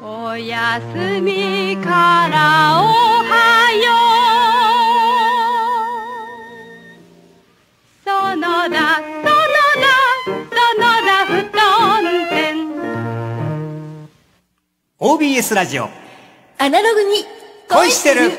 おやすみからおはよう。園田布団店。 OBS ラジオアナログに恋してる。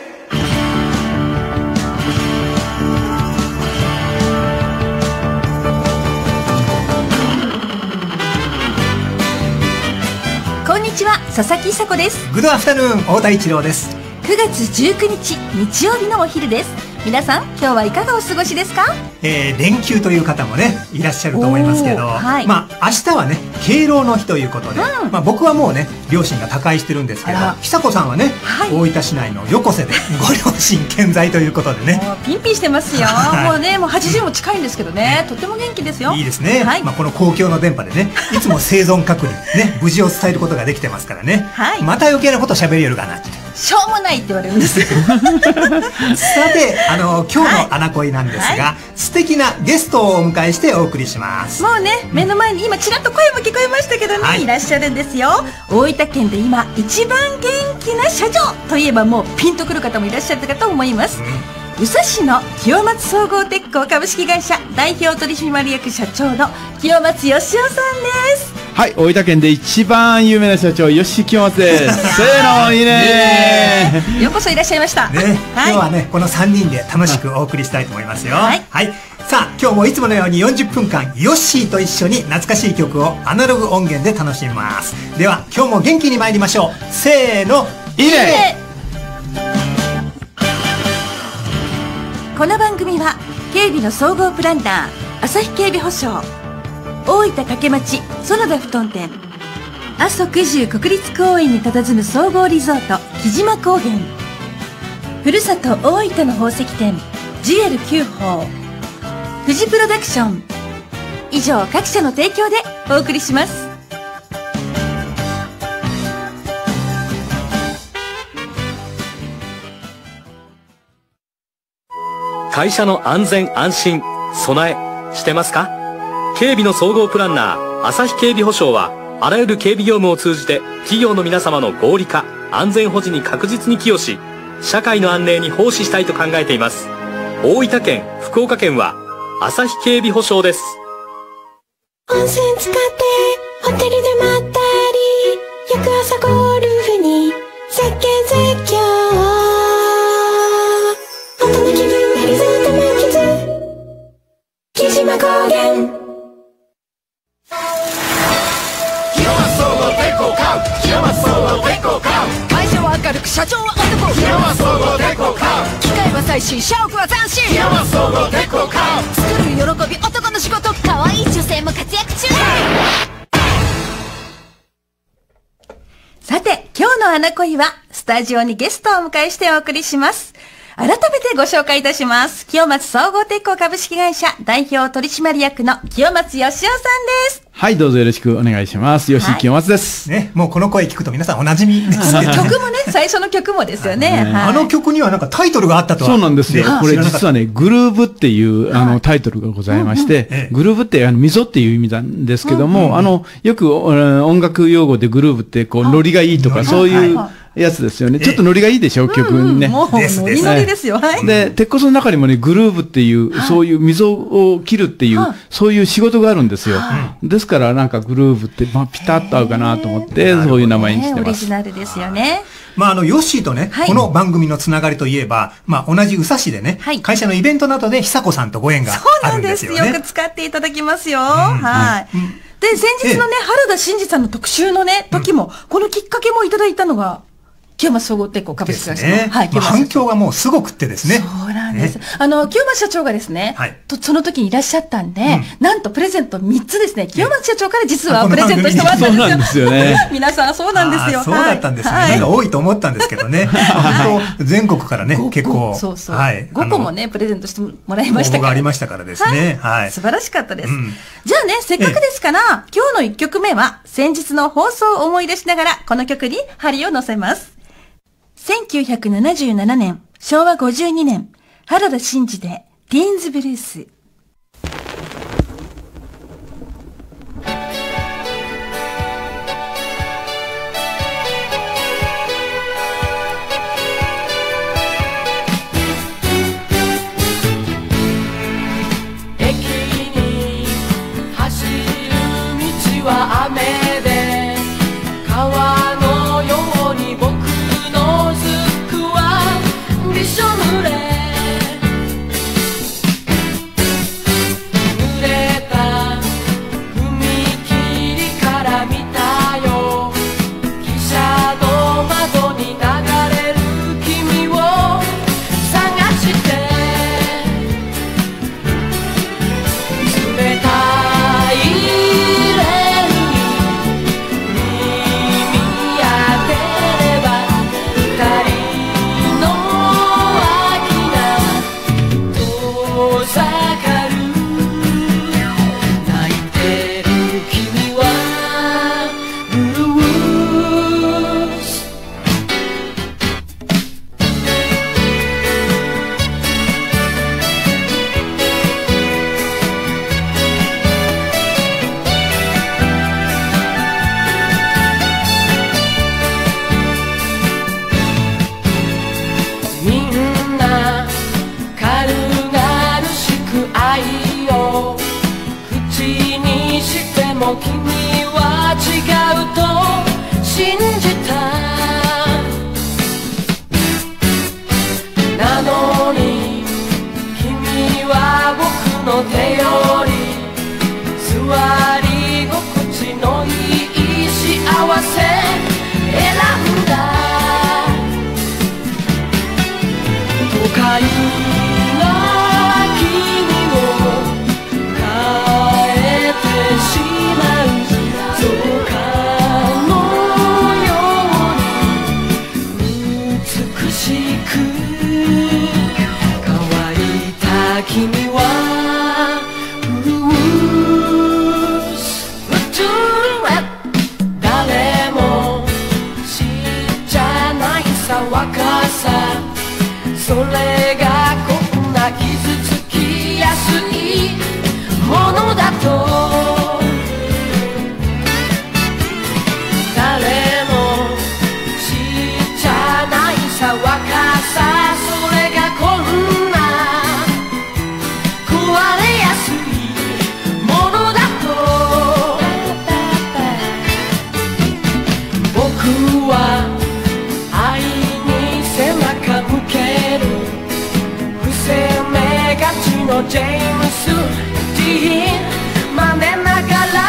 こんにちは、佐々木久子です。 グッドアフタヌーン、太田一郎です。 9月19日日曜日のお昼です。皆さん、今日はいかがお過ごしですか？ 連休という方もねいらっしゃると思いますけど、 はい、 まあ明日はね敬老の日ということで、まあ僕はもうね両親が他界してるんですけど、久子さんはね、はい、大分市内の横瀬でご両親健在ということでね、 もうピンピンしてますよ。もうね、もう80も近いんですけどね、とっても元気ですよ。 いいですね、 はい、 まあこの公共の電波でねいつも生存確認ね無事を伝えることができてますからね、はい、また余計なこと喋りよるかなって、 しょうもないって言われるんですよ。 さて今日のアナ恋なんですが、はい、素敵なゲストをお迎えしてお送りします。 もうね、目の前に今ちらっと声も聞こえましたけどね、はい、いらっしゃるんですよ。大分県で今一番元気な社長といえばもうピンとくる方もいらっしゃったかと思います、宇佐市の清松総合鉄工株式会社代表取締役社長の清松義雄さんです。 はい、大分県で一番有名な社長、吉清松です。せーの、いいねー。ようこそいらっしゃいました。 ね、今日はね、この3人で楽しくお送りしたいと思いますよ。はい。はい。さあ、今日もいつものように40分間、ヨッシーと一緒に懐かしい曲をアナログ音源で楽しみます。では、今日も元気に参りましょう。せーの、いいね。 この番組は、警備の総合プランナー、朝日警備保障、大分掛町園田布団店、阿蘇九十国立公園に佇む総合リゾート木島高原、ふるさと大分の宝石店 GL9 宝、富士プロダクション、以上各社の提供でお送りします。 会社の安全安心備えしてますか？警備の総合プランナー朝日警備保障はあらゆる警備業務を通じて企業の皆様の合理化安全保持に確実に寄与し、社会の安寧に奉仕したいと考えています。大分県福岡県は朝日警備保障です。 温泉使ってホテルでまったり、翌朝ゴルフに絶景絶叫、大人気分でリゾート満喫、木島高原。 会社は明るく社長は男、 木山総合鉄工カー。 機械は最新社屋は斬新、 木山総合鉄工カー。 作る喜び男の仕事、可愛い女性も活躍中。 さて、今日のアナ恋はスタジオにゲストをお迎えしてお送りします。改めてご紹介いたします。清松総合鉄工株式会社代表取締役の清松義雄さんです。 はい、どうぞよろしくお願いします。吉清松です。 ね、もうこの声聞くと皆さんおなじみですけど。 曲もね、最初の曲もですよね。 あの曲にはなんかタイトルがあったとは。 そうなんですよ。これ実はね、グルーブっていうタイトルがございまして、グルーブって溝っていう意味なんですけども、よく音楽用語でグルーブってこうノリがいいとかそういうやつですよね。ちょっとノリがいいでしょ、曲にね。 もうノリノリですよ。 で、鉄骨の中にもね、グルーブっていう、そういう溝を切るっていう、そういう仕事があるんですよ。ですからなんかグルーブって、まあ、ピタッと合うかなと思って、そういう名前にしてます。 オリジナルですよね。 まあヨッシーとね、この番組のつながりといえば、まあ同じ宇佐市でね、会社のイベントなどで久子さんとご縁があるんですよね。 そうなんです。よく使っていただきますよ。はい。で、先日のね、原田真二さんの特集のね、時も、このきっかけもいただいたのが、清松総合鉄工株式会社の、はい、 反響がもうすごくってですね。 そうなんです。清松社長がですね、その時にいらっしゃったんで、なんとプレゼント3つですね、清松社長から実はプレゼントしてもらったんですよ。 そうなんですよね。 皆さんそうなんですよ。 そうだったんですね。なんか多いと思ったんですけどね。本当全国からね、結構。 そうそう。5個もね、プレゼントしてもらいましたから。 応募がありましたからですね。はい。 素晴らしかったです。じゃあね、せっかくですから、今日の1曲目は、先日の放送を思い出しながら、この曲に針を乗せます。1977年、昭和52年、原田真二で、ティーンズブルース。 も君は違うと信じた。なのに君は僕の手より座り心地のいい幸せ選んだ。都会の秋にも変えてしまう造花のように美しく乾いた君は誰も知っちゃないさ若さ、それがこんな傷つきやすいものだと。誰も知っちゃないさ若さ、それがこんな壊れやすいものだと。僕は愛に背中向ける伏せ目がちのジェームス・ディーン真似ながら、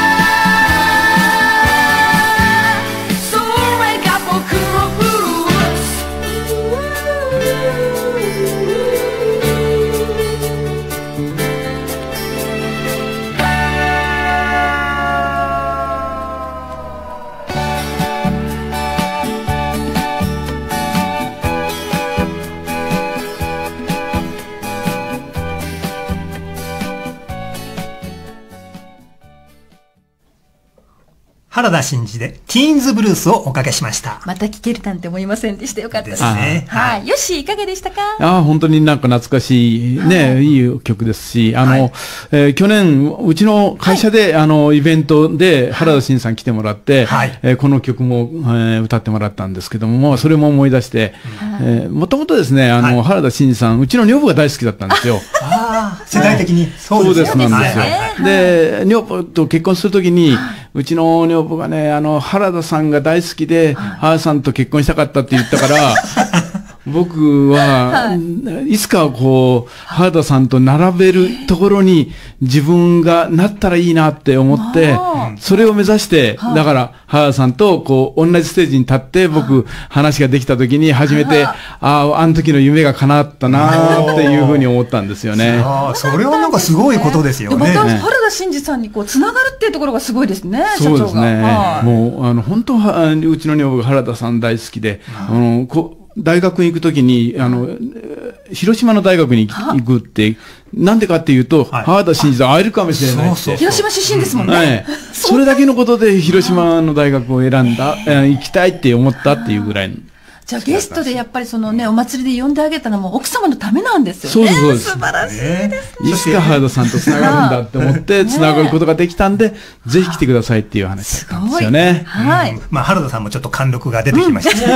それが僕のブルース。 原田真二でティーンズブルースをおかけしました。 また聴けるなんて思いませんでした。よかったですね。 はい。よし、いかがでしたか？ 本当になんか懐かしいね、いい曲ですし、去年、うちの会社で、イベントで原田真二さん来てもらって、この曲も、歌ってもらったんですけども、それも思い出して、もともとですね、原田真二さん、うちの女房が大好きだったんですよ。 世代的に。 そうです、なんですよ。で、女房と結婚するときに、うちの女房がね、原田さんが大好きで、原田さんと結婚したかったって言ったから、僕は、いつかこう、原田さんと並べるところに自分がなったらいいなって思って、それを目指して、だから、原田さんとこう、同じステージに立って、僕、話ができた時に初めて、あの時の夢が叶ったなっていうふうに思ったんですよね。 それはなんかすごいことですよね。 また、原田真二さんにこう、つながるっていうところがすごいですね、社長が。 そうですね。もう、本当は、うちの女房が原田さん大好きで、大学に行くときに、広島の大学に行くって、なんでかっていうと、原田真二さん会えるかもしれないって。 広島出身ですもんね。 それだけのことで広島の大学を選んだ、行きたいって思ったっていうぐらいの。 じゃあゲストでやっぱりそのね、お祭りで呼んであげたのも奥様のためなんですよね。 そうです。 素晴らしいですね。 いつか原田さんと繋がるんだって思って、繋がることができたんで、ぜひ来てくださいっていう話だったんですよね。 はい。 まあ、原田さんもちょっと貫禄が出てきました。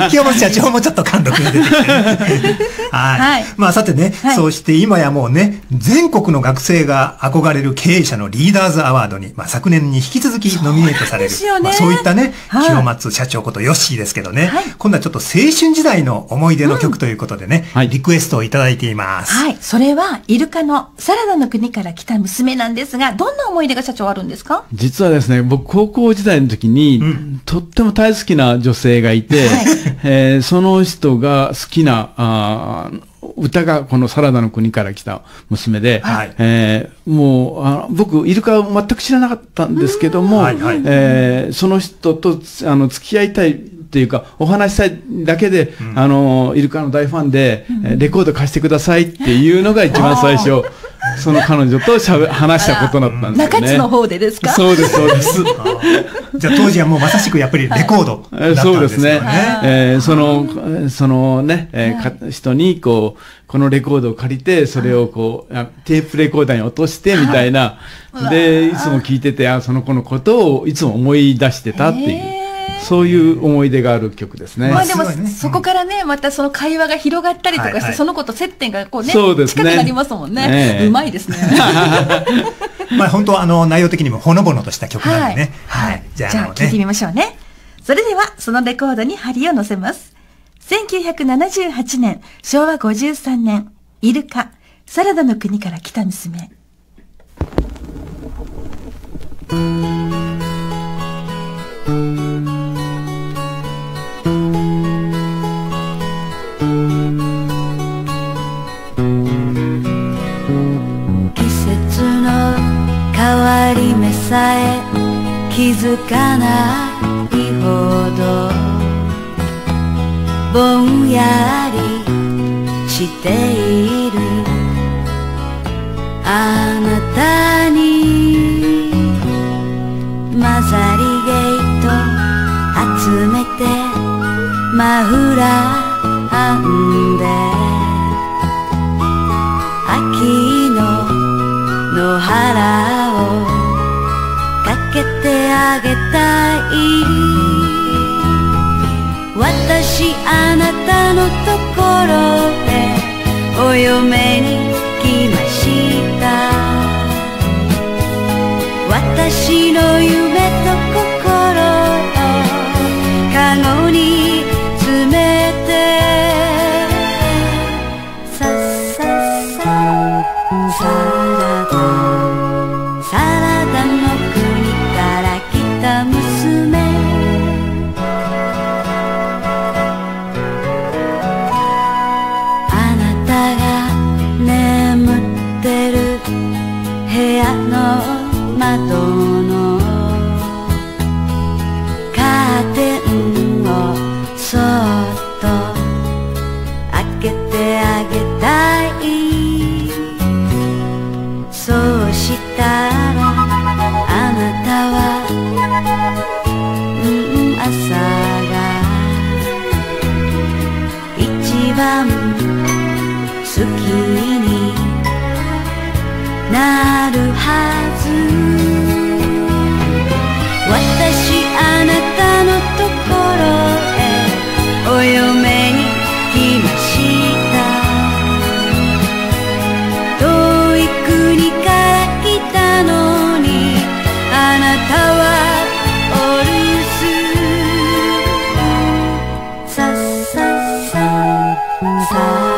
清本社長もちょっと貫禄が出てきて。はい。まあ、さてね、そうして今やもうね、全国の学生が憧れる経営者のリーダーズアワードに、まあ、昨年に引き続きノミネートされる。そういったね、清松社長ことヨッシーですけどね、今度はちょっと青春時代の思い出の曲ということでね、リクエストをいただいています。 はい。それは、イルカのサラダの国から来た娘なんですが、どんな思い出が社長あるんですか？ 実はですね、僕高校時代の時に、とっても大好きな女性がいて、その人が好きな、歌がこのサラダの国から来た娘で、もう僕イルカを全く知らなかったんですけども、その人と付き合いたいっていうかお話したいだけで、イルカの大ファンで、レコード貸してくださいっていうのが一番最初その彼女と話したことだったんですよね。 中津の方でですか？ そうですそうです。 じゃあ当時はもうまさしくやっぱりレコードだったんですよね。 そのね、人にこのレコードを借りて、それをテープレコーダーに落としてみたいな。で、いつも聞いてて、その子のことをいつも思い出してたっていう。 そういう思い出がある曲ですね。 まあでも、そこからね、またその会話が広がったりとかして、その子と接点がこうね、近くなりますもんね。うまいですね。 まあ本当内容的にもほのぼのとした曲なんでね。はい。 じゃあ聴いてみましょうね。それでは、そのレコードに針を乗せます。1978年、昭和53年、イルカ、サラダの国から来た娘。 季節の変わり目さえ気づかないほどぼんやりしているあなたに混ざりゲート集めてマフラー編んで秋の野原をかけてあげたい私あなたのところへお嫁に来ました私の夢と心をカゴに詰めてさっさっさサラダの国から来た娘あなたが眠ってる部屋の窓のカーテンをそっと開けてあげたいそうしたらあなたは朝が一番好きになるはず私あなたのところへお嫁に来ました遠い国から来たのにあなたはお留守さっさっさサ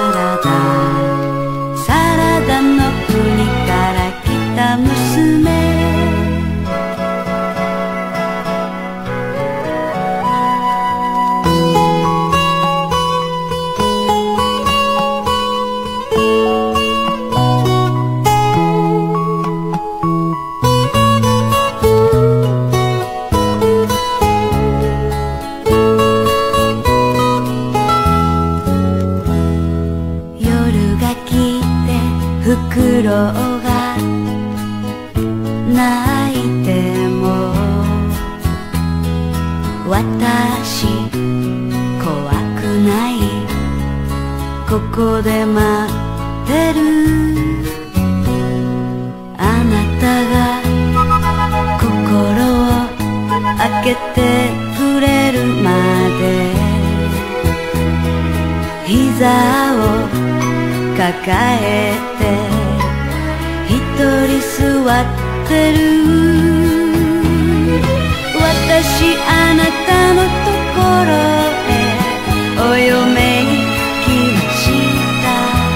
ラダの国から来た娘夜が来てフクロウが泣いても私怖くないここで待ってるあなたが心を開けてくれるまで膝を抱えて一人座ってる私あなたのところへお嫁に来ました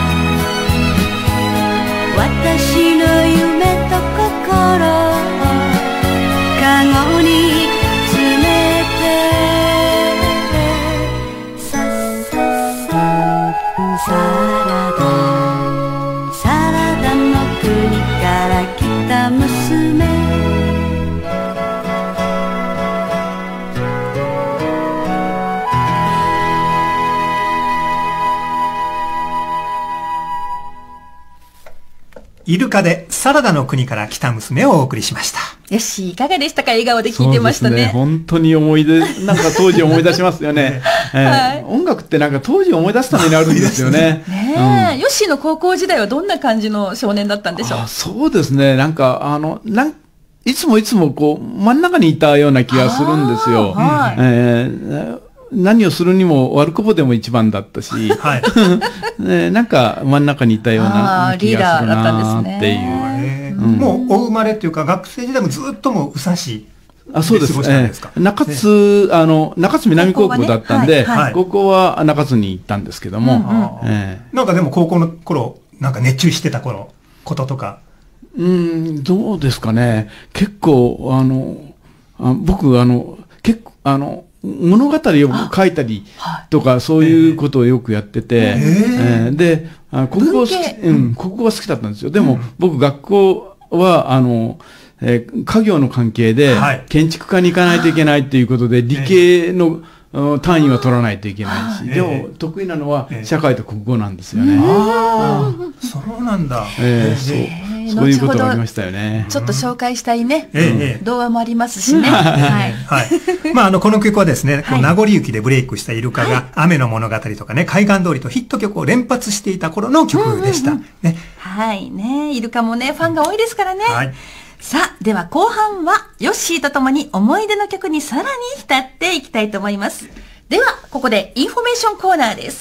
私の夢と心をカゴに詰めてさっさっさサラダの国から来た娘イルカでサラダの国から来た娘をお送りしました。 よし、いかがでしたか？笑顔で聞いてましたね。 そうですね。本当に思い出、なんか当時思い出しますよね。はい、音楽ってなんか当時思い出すためにあるんですよね。 ねえ、ヨッシーの高校時代はどんな感じの少年だったんでしょう？ そうですね。なんか、 いつもこう、真ん中にいたような気がするんですよ。何をするにも悪こぼでも一番だったし、なんか真ん中にいたような気がするなっていう。 もうお生まれっていうか、学生時代もずっともう宇佐市。 そうです。中津南高校だったんで、高校は中津に行ったんですけども。 なんかでも高校の頃、なんか熱中してたこととか。 どうですかね。結構、僕、結構、物語を書いたりとか、そういうことをよくやってて、で、国語は好きだったんですよ。でも、僕、学校は、家業の関係で、建築家に行かないといけないっていうことで、理系の単位は取らないといけないし、でも、得意なのは社会と国語なんですよね。 そうなんだ。 そういうことがありましたよね。 ちょっと紹介したいね。童話もありますしね。 この曲はですね、名残雪でブレイクしたイルカが、雨の物語とかね、海岸通りとヒット曲を連発していた頃の曲でした。 はいね。イルカもね、ファンが多いですからね。さあ、では後半は、ヨッシーと共に思い出の曲にさらに浸っていきたいと思います。では、ここでインフォメーションコーナーです。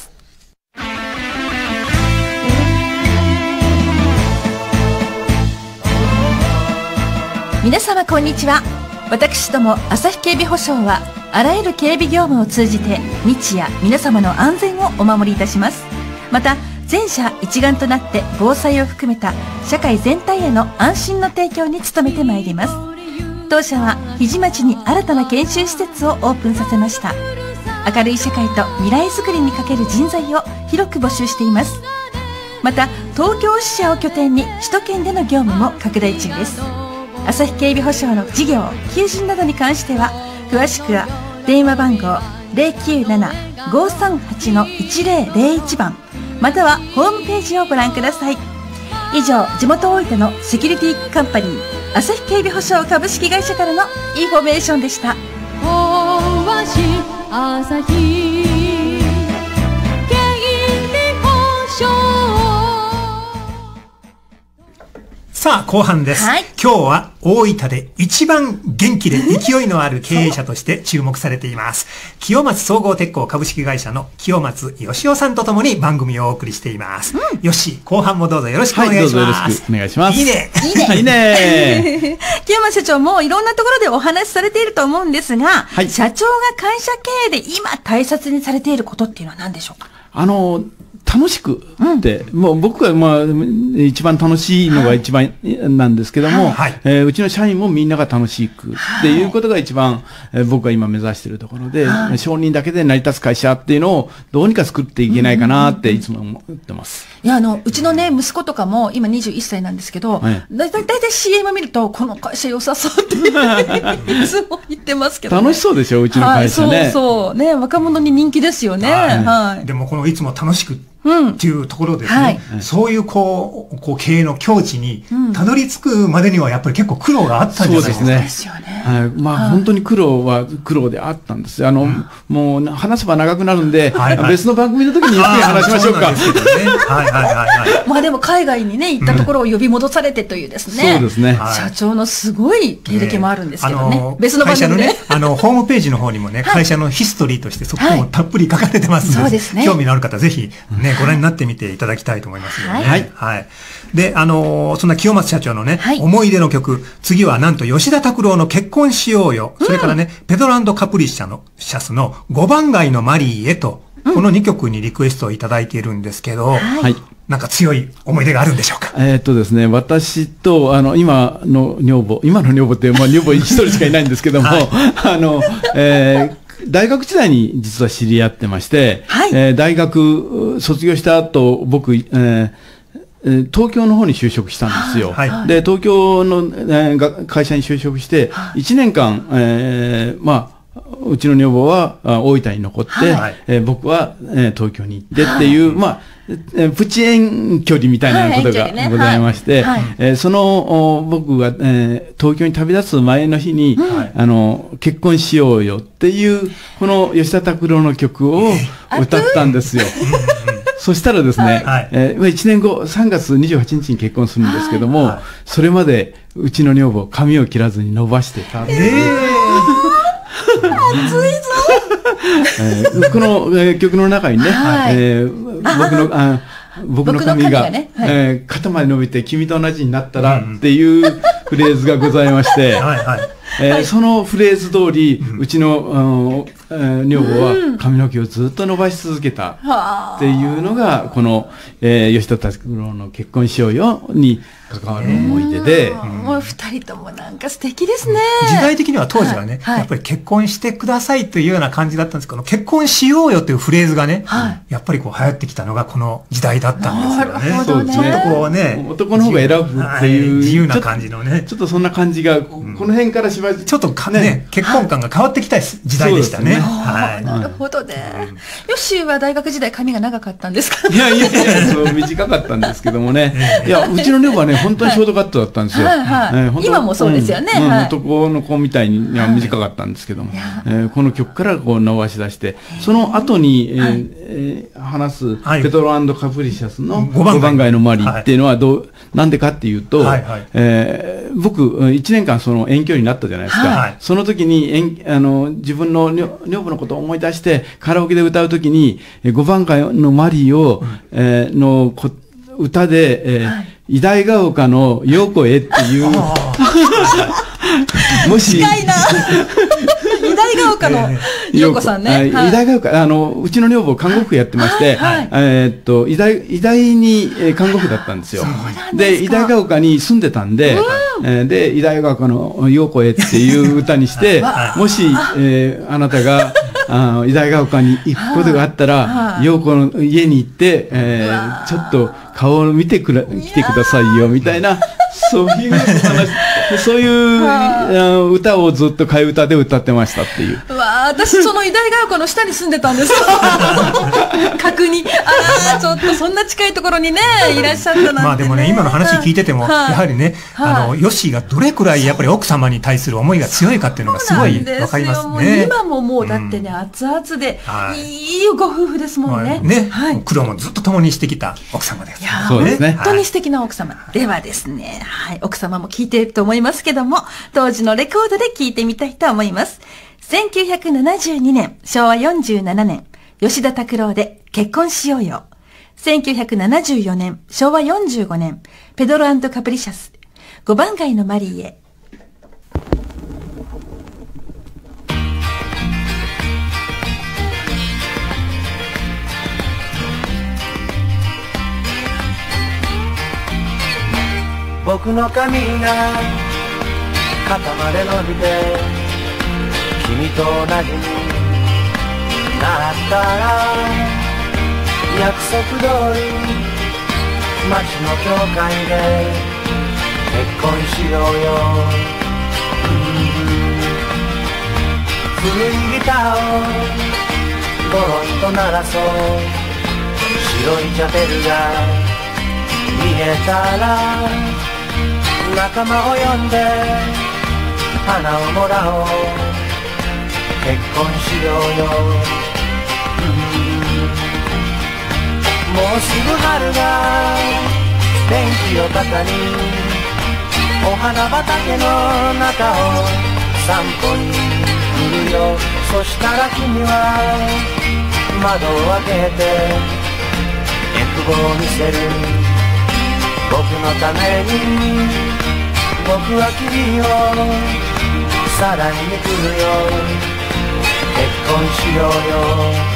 皆様こんにちは。私ども朝日警備保障はあらゆる警備業務を通じて日夜皆様の安全をお守りいたします。また全社一丸となって防災を含めた社会全体への安心の提供に努めてまいります。当社は日出町に新たな研修施設をオープンさせました。明るい社会と未来づくりにかける人材を広く募集しています。また東京支社を拠点に首都圏での業務も拡大中です。朝日警備保障の事業、求人などに関しては、詳しくは電話番号 097-538-1001 番、またはホームページをご覧ください。以上、地元大分のセキュリティカンパニー、朝日警備保障株式会社からのインフォメーションでした。朝日警備保障。 さあ、後半です。今日は大分で一番元気で勢いのある経営者として注目されています。清松総合鉄工株式会社の清松義雄さんとともに番組をお送りしています。よし、後半もどうぞよろしくお願いします。 どうぞよろしくお願いします。 いいね。 いいね。 清松社長もいろんなところでお話しされていると思うんですが、社長が会社経営で今大切にされていることっていうのは何でしょうか？ 楽しくって、もう僕は一番楽しいのが一番なんですけども、うちの社員もみんなが楽しくっていうことが一番、僕が今目指しているところで、承認だけで成り立つ会社っていうのをどうにか作っていけないかなっていつも思ってます。 いや、うちのね、息子とかも今21歳なんですけど、だいたい CM 見ると、この会社良さそうっていつも言ってますけど、 楽しそうでしょ、うちの会社ね。 そうね、若者に人気ですよね。 でもこのいつも楽しくっていうところですね。そういう経営の境地にたどり着くまでにはやっぱり結構苦労があったんじゃないですか。 そうですね。本当に苦労は苦労であったんです。もう話せば長くなるんで、別の番組の時にゆっくり話しましょうか。 まあでも海外にね、行ったところを呼び戻されてというですね。 そうですね。 社長のすごい経歴もあるんですけどね。別の番組で。 会社のね、ホームページの方にもね、会社のヒストリーとしてそこもたっぷり書かれてますので、興味のある方ぜひね、ご覧になってみていただきたいと思いますよね。で、そんな清松社長のね、思い出の曲、次はなんと吉田拓郎の結婚しようよ。それからね、ペドランドカプリシャスの5番街のマリーへと、この2曲にリクエストをいただいているんですけど、なんか強い思い出があるんでしょうか？ ですね、私と、今の女房って、女房一人しかいないんですけども、大学時代に実は知り合ってまして、大学卒業した後、僕、東京の方に就職したんですよ。で、東京の、会社に就職して、1年間、うちの女房は大分に残って、僕は東京に行ってっていう、プチ遠距離みたいなことがございまして、僕が東京に旅立つ前の日に、結婚しようよっていう、この吉田拓郎の曲を歌ったんですよ。 そしたらですね、1年後、3月28日に結婚するんですけども、それまでうちの女房、髪を切らずに伸ばしてた。熱いぞこの曲の中にね、僕の髪が肩まで伸びて君と同じになったらっていうフレーズがございまして、そのフレーズ通り、うちの女房は髪の毛をずっと伸ばし続けたっていうのが、この吉田拓郎の結婚しようよに関わる思い出で。 もう二人ともなんか素敵ですね。 時代的には当時はね、やっぱり結婚してくださいというような感じだったんですけど、結婚しようよというフレーズがね、やっぱりこう流行ってきたのがこの時代だったんですよね。 そうですね。 ちょっとこうね、 男の方が選ぶっていう自由な感じのね。 ちょっとそんな感じが、この辺からしばらくちょっとね、結婚観が変わってきた時代でしたね。 なるほどね。ヨッシーは大学時代髪が長かったんですか？ いや、そう短かったんですけどもね。いや、うちの女房はね、本当にショートカットだったんですよ。 今もそうですよね。 男の子みたいには短かったんですけども、この曲からこう伸ばし出して、その後に話すペトロ&カプリシャスの5番街のマリーっていうのはなんでかっていうと、僕1年間その遠距離になったじゃないですか。その時に自分の女房のことを思い出してカラオケで歌う時に5番街のマリーをの歌で偉大が丘の陽子へっていうもし近いな偉大が丘の陽子さんね。 偉大が丘、うちの女房看護婦やってまして、偉大に看護婦だったんですよ。で、偉大が丘に住んでたんで、で、偉大が丘の陽子へっていう歌にして、もし、あなたが、偉大が丘に行くことがあったら、陽子の家に行って、ちょっと顔を見て来てくださいよ、みたいな、そういう話、そういう歌をずっと替え歌で歌ってましたっていう。 私その偉大が丘の下に住んでたんですよ。確認。ちょっとそんな近いところにね、いらっしゃったなんて。 まあでもね、今の話聞いてても、やはりね、ヨッシーがどれくらいやっぱり奥様に対する思いが強いかっていうのがすごいわかりますね。 今ももうだってね、熱々で、いいご夫婦ですもんね。 苦労もずっと共にしてきた奥様です。 そうですね。 本当に素敵な奥様。ではですね、奥様も聞いていると思いますけども、当時のレコードで聞いてみたいと思います。1972年、昭和47年、吉田拓郎で結婚しようよ。1974年、昭和45年、ペドロ&カプリシャス、5番街のマリーへ。 僕の髪が肩まで伸びて君と同じになったら約束通り街の教会で結婚しようよ、古いギターをゴロンと鳴らそう、白いチャペルが見えたら仲間を呼んで花をもらおう、結婚しようよ、もうすぐ春が天気を肩にお花畑の中を散歩に来るよ、そしたら君は窓を開けて欲望を見せる、僕のために僕は君をさらいに来るよ、結婚しようよ、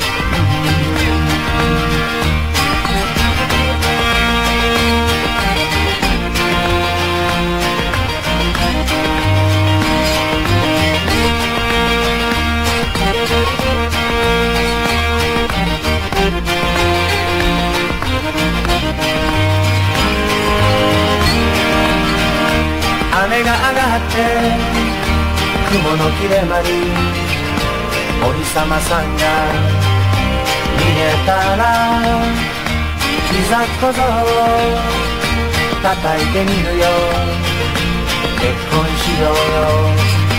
雨が上がって雲の切れ間にお日様さんが見えたら膝小僧を叩いてみるよ、結婚しようよ、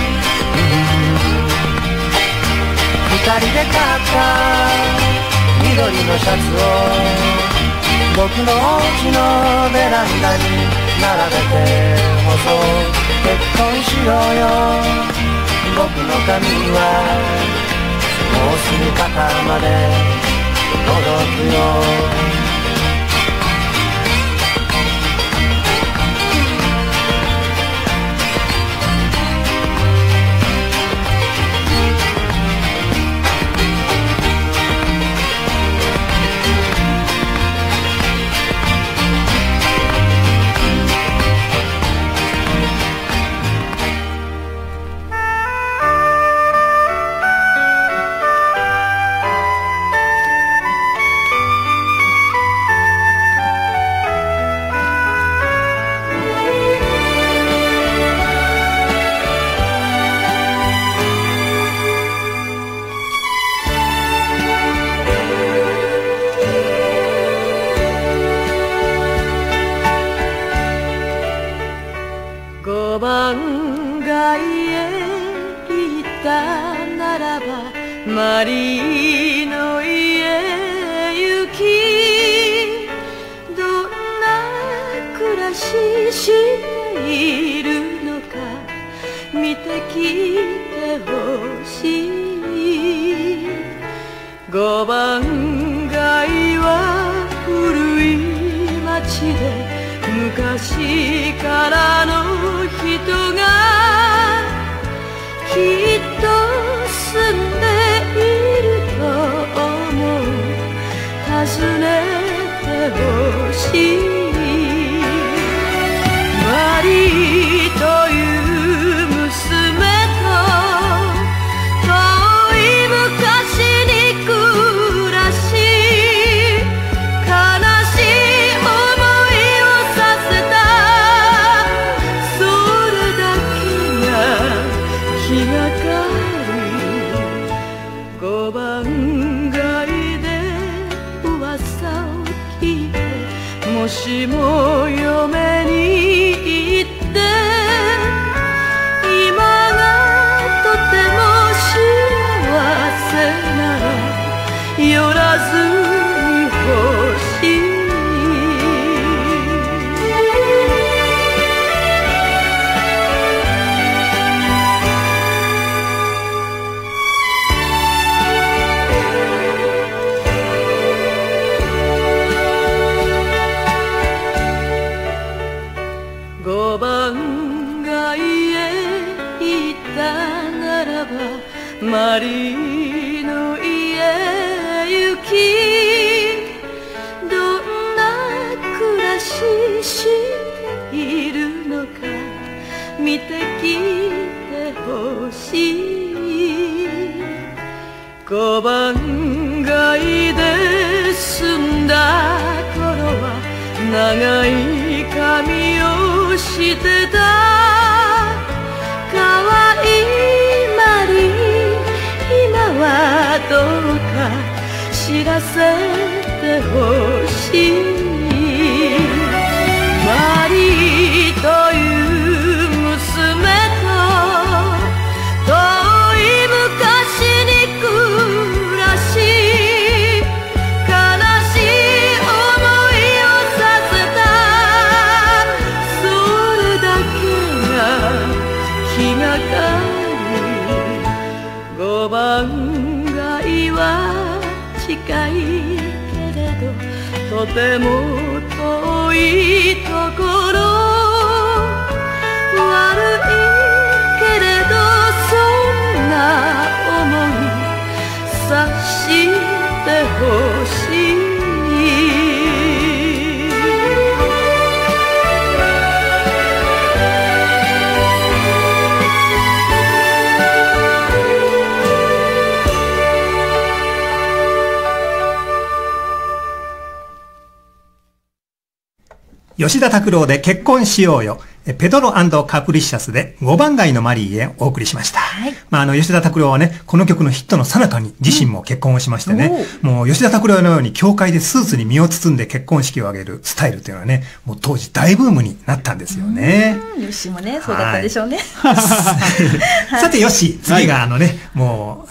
二人で買った緑のシャツを僕のお家のベランダに並べて干そう。結婚しようよ、僕の髪はもうすぐ肩まで届くよ。 5番街へ行ったならばマリーの家行き、どんな暮らししているのか見てきてほしい。5番街は古い町で昔からの人がきっと住んでいると思う。訪ねてほしい。マリーという娘と遠い昔に暮らし、悲しい思いをさせた。それだけが気がかり。5番街で噂を聞いて、もしも嫁に行って今がとても幸せなら寄らずにほしい。5番街へ行ったならばマリーの家行き、どんな暮らししているのか見てきてほしい。5番街で住んだ頃は長い髪をしてた。かわいいマリー、今はどうか知らせてほしい。マリーという娘と遠い昔に暮らし、悲しい思いをさせた。それだけが気がかり。5番街は近いけれどとても遠いところ、悪いけれどそんな想い察してほしい。 吉田拓郎で結婚しようよ。ペドロ&カプリシャスで5番街のマリーへお送りしました。はい、吉田拓郎はね、この曲のヒットの最中に自身も結婚をしましてね、もう吉田拓郎のように教会でスーツに身を包んで結婚式を挙げるスタイルというのはね、もう当時大ブームになったんですよね。 ヨッシーもね、そうだったでしょうね。 さてヨッシー、次がもう、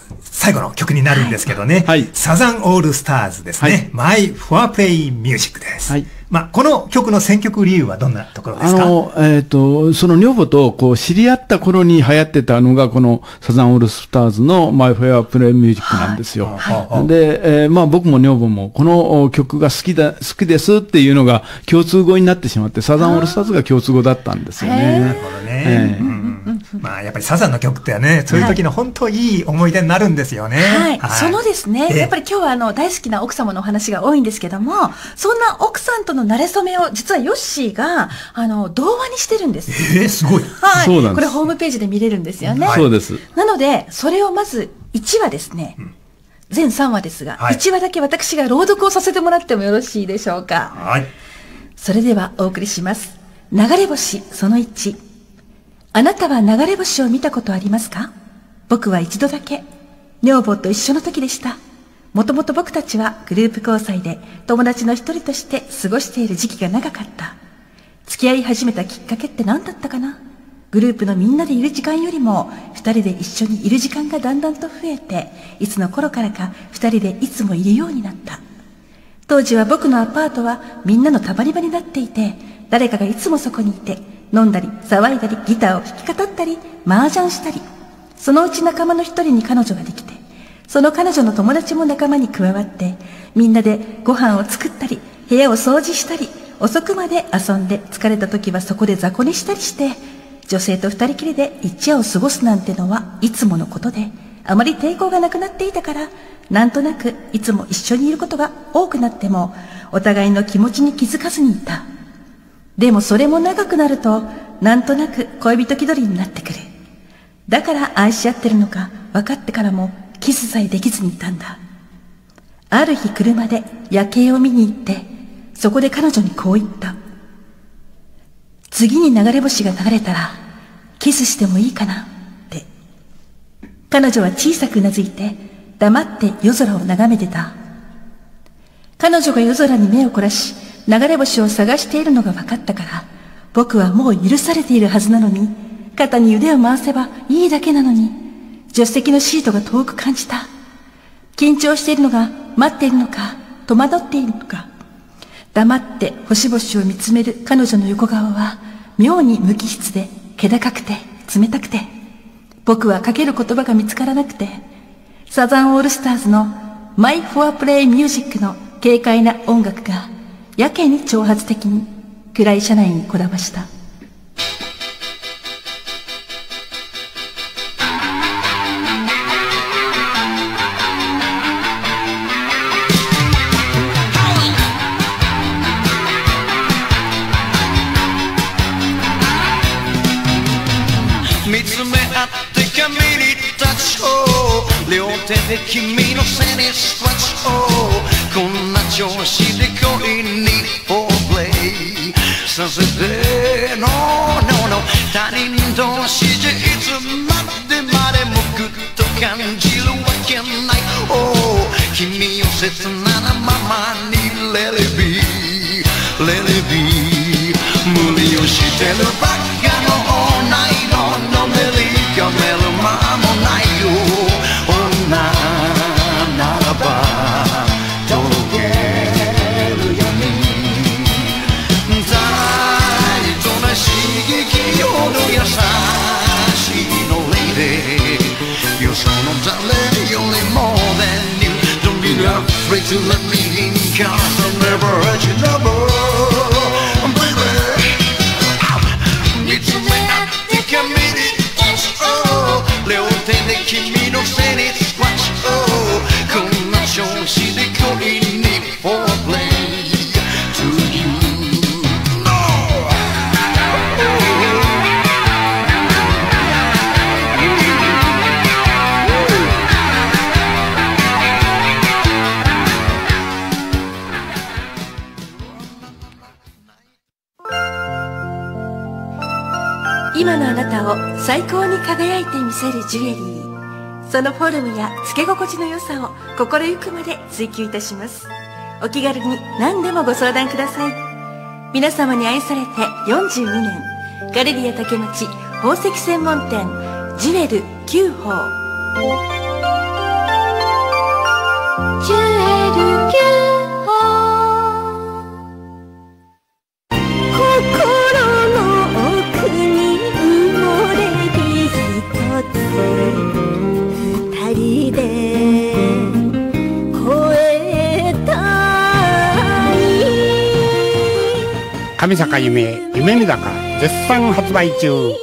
最後の曲になるんですけどね。はい。サザンオールスターズですね。はい、My For Play Music です。はい。まあ、この曲の選曲理由はどんなところですか？その女房とこう知り合った頃に流行ってたのがこのサザンオールスターズの My Fair Play Music なんですよ。はい、で、まあ僕も女房もこの曲が好きですっていうのが共通語になってしまって、サザンオールスターズが共通語だったんですよね。 なるほどね。まあやっぱりサザンの曲ってね、そういう時の本当いい思い出になるんですよね。 はい。そのですね、やっぱり今日は大好きな奥様のお話が多いんですけども、そんな奥さんとの馴れ初めを実はヨッシーが童話にしてるんです。 すごい。 はい。そうなんです。これホームページで見れるんですよね。 そうです。 なのでそれをまず1話ですね。全3話ですが、1話だけ私が朗読をさせてもらってもよろしいでしょうか。はい。それではお送りします。流れ星その1。あなたは流れ星を見たことありますか？僕は一度だけ、女房と一緒の時でした。もともと僕たちはグループ交際で友達の一人として過ごしている時期が長かった。付き合い始めたきっかけって何だったかな？グループのみんなでいる時間よりも二人で一緒にいる時間がだんだんと増えて、いつの頃からか二人でいつもいるようになった。当時は僕のアパートはみんなのたまり場になっていて、誰かがいつもそこにいて、飲んだり騒いだりギターを弾き語ったり麻雀したり、そのうち仲間の一人に彼女ができて、その彼女の友達も仲間に加わって、みんなでご飯を作ったり部屋を掃除したり、遅くまで遊んで疲れた時はそこで雑魚寝したりして、女性と二人きりで一夜を過ごすなんてのはいつものことで、あまり抵抗がなくなっていたから、なんとなくいつも一緒にいることが多くなってもお互いの気持ちに気づかずにいた。でもそれも長くなると、なんとなく恋人気取りになってくる。だから愛し合ってるのか分かってからもキスさえできずにいたんだ。ある日車で夜景を見に行って、そこで彼女にこう言った。次に流れ星が流れたらキスしてもいいかなって。彼女は小さくうなずいて黙って夜空を眺めてた。彼女が夜空に目を凝らし流れ星を探しているのが分かったから、僕はもう許されているはずなのに、肩に腕を回せばいいだけなのに、助手席のシートが遠く感じた。緊張しているのが待っているのか、戸惑っているのか。黙って星々を見つめる彼女の横顔は妙に無機質で気高くて冷たくて、僕はかける言葉が見つからなくて、サザンオールスターズのマイフォアプレイミュージックの軽快な音楽がやけに挑発的に暗い車内にこだました。 見つめ合って髪にタッチを、両手で君の背にスクラッチを、こんな調子で恋にフォープレイさせて No No No、 他人同士じゃいつまでまでもぐっと感じるわけない。Oh、 君を切ななままに Let it be Let it be、 無理をしてるばっかのないののめりがめる間もないよ。女ならば届けるように、大事な刺激ほど優しいのレイディ、よその誰よりも than you。 Don't be afraid to let me in, cause I'll never hurt you never baby。 見つめ合って髪に両手で君の背にスクワッチ、こんな調子で恋にフォープレイ to you No。 今のあなたを最高に輝いてみせるジュエリー。そのフォルムやつけ心地の良さを心ゆくまで追求いたします。お気軽に何でもご相談ください。皆様に愛されて42年、ガレリア竹町宝石専門店ジュエル9宝。 上坂夢夢見坂絶賛発売中。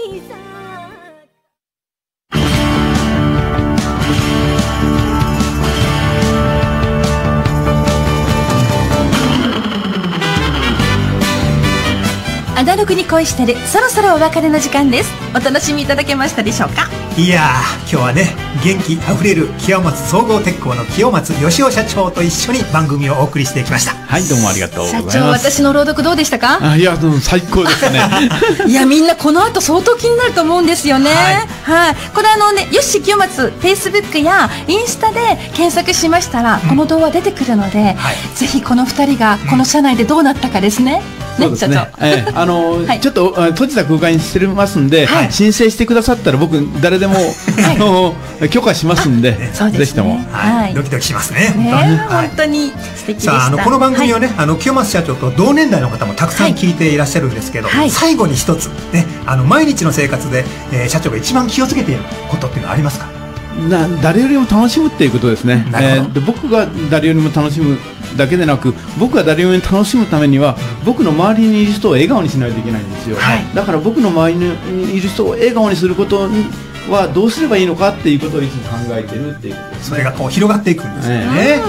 アナログに恋してる、そろそろお別れの時間です。お楽しみいただけましたでしょうか。 いやー、今日はね、元気あふれる清松総合鉄工の清松義雄社長と一緒に番組をお送りしてきました。 はい、どうもありがとうございます。 社長、私の朗読どうでしたか？ いや、最高ですね。 いや、みんなこの後相当気になると思うんですよね。はい。これよし清松、Facebook やインスタで検索しましたら、この動画出てくるので、ぜひこの2人がこの社内でどうなったかですね。 そうですね。ちょっと閉じた空間にしてますんで、申請してくださったら僕誰でも許可しますんで、ぜひとも。 ドキドキしますね。 本当に素敵でした。 さあ、この番組はね、清松社長と同年代の方もたくさん聞いていらっしゃるんですけど、最後に一つね、毎日の生活で社長が一番気をつけていることっていうのはありますか？ 誰よりも楽しむっていうことですね。僕が誰よりも楽しむだけでなく、僕が誰よりも楽しむためには、僕の周りにいる人を笑顔にしないといけないんですよ。だから僕の周りにいる人を笑顔にすることはどうすればいいのかっていうことをいつも考えてるっていうことですね。 それがこう広がっていくんですよね。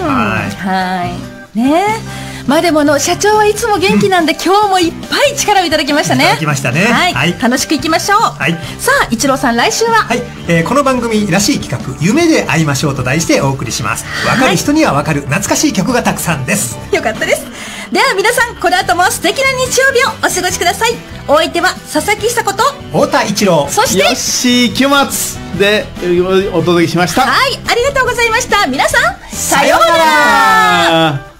まあでも社長はいつも元気なんで、今日もいっぱい力をいただきましたね。 いただきましたね。 楽しくいきましょう。さあ、一郎さん、来週はこの番組らしい企画、夢で会いましょうと題してお送りします。わかる人にはわかる懐かしい曲がたくさんです。 よかったです。では皆さん、この後も素敵な日曜日をお過ごしください。お相手は佐々木久子と太田一郎、 そしてよし清松でお届けしました。 ありがとうございました。皆さん、さようなら。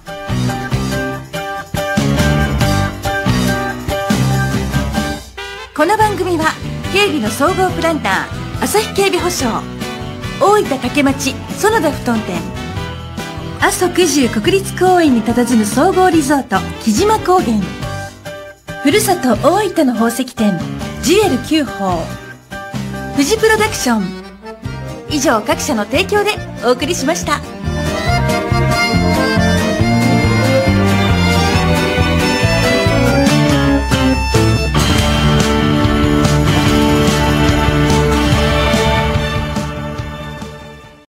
この番組は警備の総合プランナー朝日警備保障、大分竹町園田布団店、阿蘇九十国立公園に佇む総合リゾート木島高原、ふるさと大分の宝石店ジュエル9宝、富士プロダクション、以上各社の提供でお送りしました。